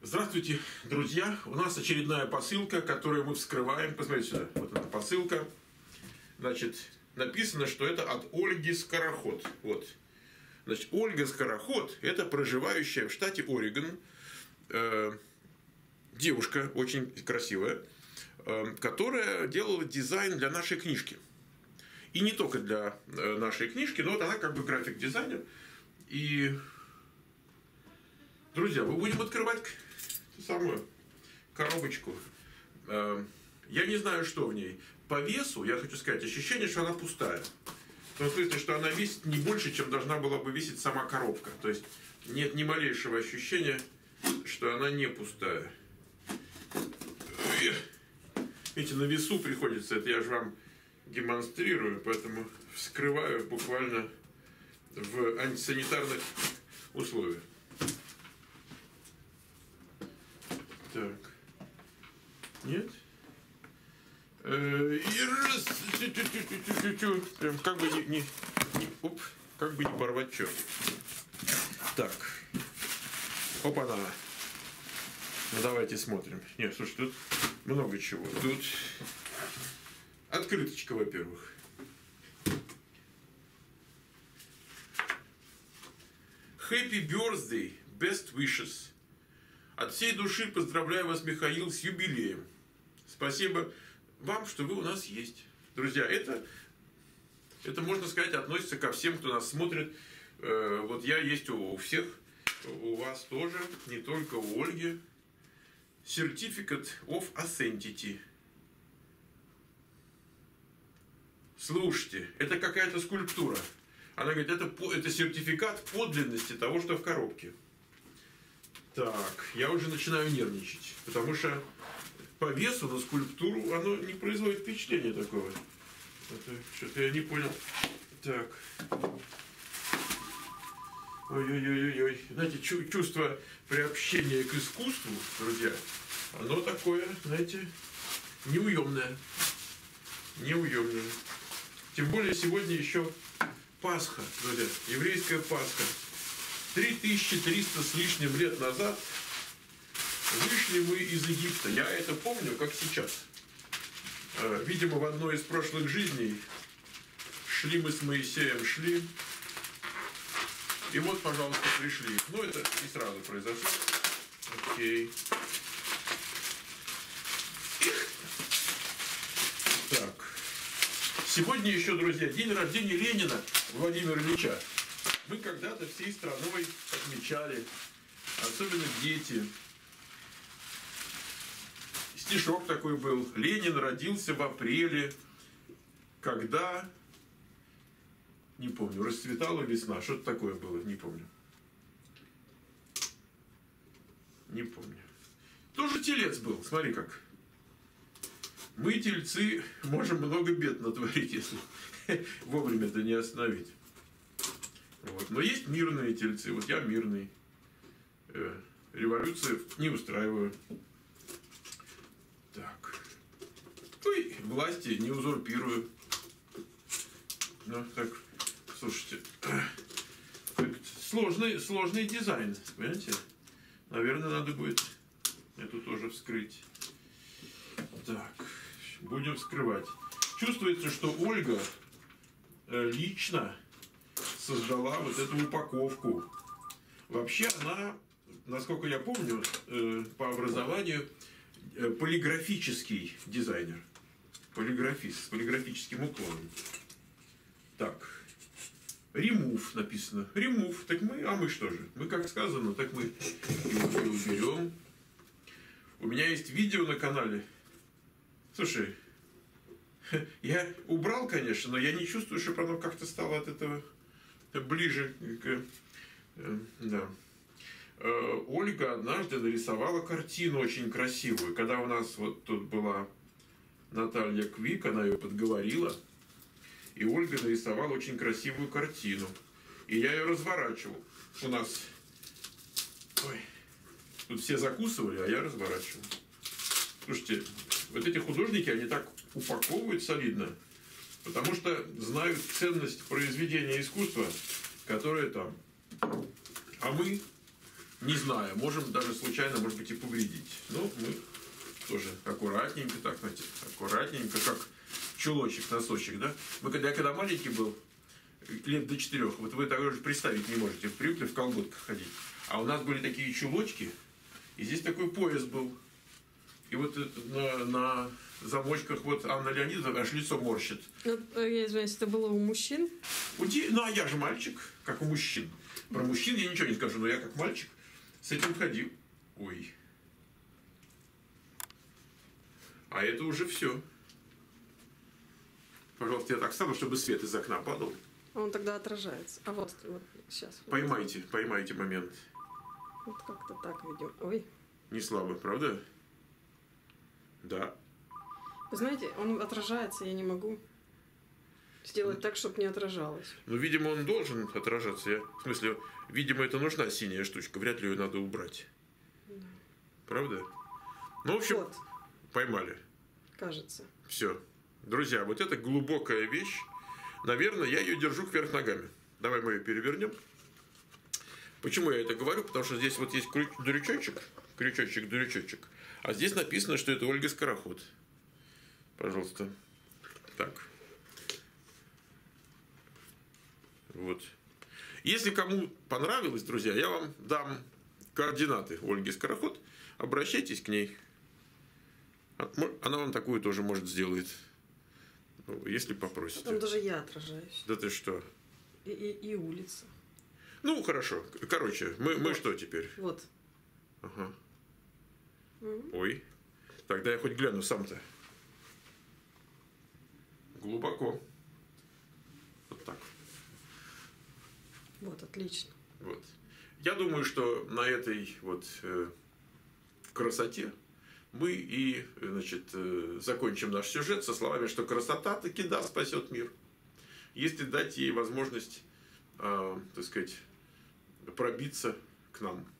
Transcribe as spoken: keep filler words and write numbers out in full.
Здравствуйте, друзья! У нас очередная посылка, которую мы вскрываем. Посмотрите сюда, вот эта посылка. Значит, написано, что это от Ольги Скороход. Вот. Значит, Ольга Скороход – это проживающая в штате Орегон э, девушка, очень красивая, э, которая делала дизайн для нашей книжки. И не только для э, нашей книжки, но вот она как бы график-дизайнер. И, друзья, мы будем открывать ту самую коробочку. Э, я не знаю, что в ней. По весу, я хочу сказать, ощущение, что она пустая. В том смысле, что она весит не больше, чем должна была бы весить сама коробка. То есть нет ни малейшего ощущения, что она не пустая. Видите, на весу приходится, это я же вам демонстрирую, поэтому вскрываю буквально в антисанитарных условиях. Так. Нет? И раз, прям как бы не, не, не, оп, как бы не порвать черт. Так. Опа-на. Ну давайте смотрим. Нет, слушай, тут много чего. Тут открыточка, во-первых. Happy birthday, best wishes. От всей души поздравляю вас, Михаил, с юбилеем. Спасибо вам, что вы у нас есть. Друзья, это, это можно сказать, относится ко всем, кто нас смотрит. Э, вот я есть у всех, у вас тоже, не только у Ольги. Certificate of Authenticity. Слушайте, это какая-то скульптура. Она говорит, это, это сертификат подлинности того, что в коробке. Так, я уже начинаю нервничать, потому что по весу на скульптуру оно не производит впечатления такого. Что-то я не понял. Так. Ой-ой-ой-ой. Знаете, чувство приобщения к искусству, друзья, оно такое, знаете, неуемное. Неуемное. Тем более сегодня еще Пасха, друзья, еврейская Пасха. три тысячи триста с лишним лет назад вышли мы из Египта. Я это помню, как сейчас. Видимо, в одной из прошлых жизней шли мы с Моисеем, шли. И вот, пожалуйста, пришли. Ну, это не сразу произошло. Окей. Так. Сегодня еще, друзья, день рождения Ленина Владимира Ильича. Мы когда-то всей страной отмечали, особенно дети. Стишок такой был. Ленин родился в апреле, когда, не помню, расцветала весна. Что-то такое было, не помню. Не помню. Тоже телец был, смотри как. Мы, тельцы, можем много бед натворить, если вовремя это не остановить. Вот. Но есть мирные тельцы. Вот я мирный. Э, революцию не устраиваю. Так. Ой, власти не узурпирую. Ну, так, слушайте. Сложный, сложный дизайн, понимаете? Наверное, надо будет эту тоже вскрыть. Так, будем вскрывать. Чувствуется, что Ольга э, лично создала вот эту упаковку. Вообще она, насколько я помню, э, по образованию э, полиграфический дизайнер. Полиграфист, с полиграфическим уклоном. Так. Remove написано. Remove. Так мы, а мы что же? Мы, как сказано, так мы его уберем. У меня есть видео на канале. Слушай, я убрал, конечно, но я не чувствую, чтобы оно как-то стало от этого ближе к... Да. Ольга однажды нарисовала картину очень красивую. Когда у нас вот тут была Наталья Квик, она ее подговорила. И Ольга нарисовала очень красивую картину. И я ее разворачивал. У нас... Ой. Тут все закусывали, а я разворачивал. Слушайте, вот эти художники, они так упаковывают солидно. Потому что знают ценность произведения искусства, которое там. А мы, Не знаю, можем даже случайно, может быть, и повредить. Но мы тоже аккуратненько, так, знаете, аккуратненько, как чулочек, носочек, да? Мы, когда, я когда маленький был, лет до четырех, вот вы такое же представить не можете, привыкли в колготках ходить. А у нас были такие чулочки, и здесь такой пояс был. И вот на, на замочках вот Анна Леонидовна аж лицо морщит. Ну, я извиняюсь, это было у мужчин? Уди... Ну, а я же мальчик, как у мужчин. Про мужчин я ничего не скажу, но я как мальчик с этим ходил. Ой. А это уже все. Пожалуйста, я так стану, чтобы свет из окна падал. Он тогда отражается. А вот, вот сейчас. Поймайте, поймайте момент. Вот как-то так видим. Ой. Не слабо, правда? Да. Вы знаете, он отражается, я не могу сделать так, чтобы не отражалось. Ну, видимо, он должен отражаться. Я... В смысле, видимо, это нужна синяя штучка. Вряд ли ее надо убрать. Да. Правда? Ну, в общем, Вот. Поймали. Кажется. Все. Друзья, вот эта глубокая вещь. Наверное, я ее держу кверх ногами. Давай мы ее перевернем. Почему я это говорю? Потому что здесь вот есть крючочек. Крючочек, дурючочек. А здесь написано, что это Ольга Скороход. Пожалуйста. Так. Вот. Если кому понравилось, друзья, я вам дам координаты Ольги Скороход. Обращайтесь к ней. Она вам такую тоже, может, сделает. Если попросите. Там даже я отражаюсь. Да ты что? И, и, и улица. Ну, хорошо. Короче, мы, вот. мы что теперь? Вот. Ага. Mm-hmm. Ой. Тогда я хоть гляну сам-то. Глубоко. Вот так. Вот, отлично. Вот. Я думаю, что на этой вот э, красоте мы и, значит, э, закончим наш сюжет со словами, что красота таки да спасет мир. Если дать ей возможность, э, так сказать, пробиться к нам.